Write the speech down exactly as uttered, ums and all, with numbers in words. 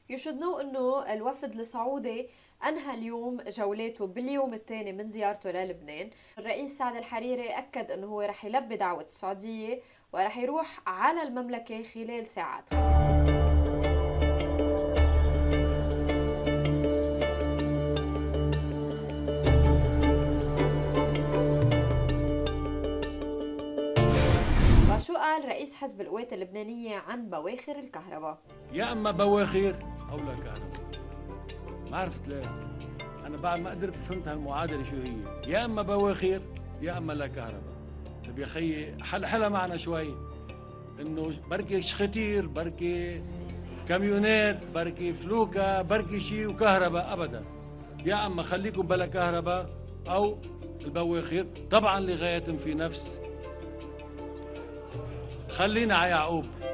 You should know انه الوفد السعودي انهى اليوم جولاته باليوم الثاني من زيارته للبنان. الرئيس سعد الحريري اكد انه هو رح يلبي دعوة السعودية ورح يروح على المملكة خلال ساعات. وشو قال رئيس حزب القوات اللبنانية عن بواخر الكهرباء؟ يا اما بواخر او لا كهرباء. ما عرفت ليه، انا بعد ما قدرت فهمت هالمعادله شو هي، يا اما بواخر يا اما لا كهرباء. طيب يا خيي حل حلها معنا شوي، انه بركي شختير، بركي كاميونات، بركي فلوكه، بركي شيء وكهرباء. ابدا، يا اما خليكم بلا كهرباء او البواخر، طبعا لغايه في نفس. خلينا على يعقوب.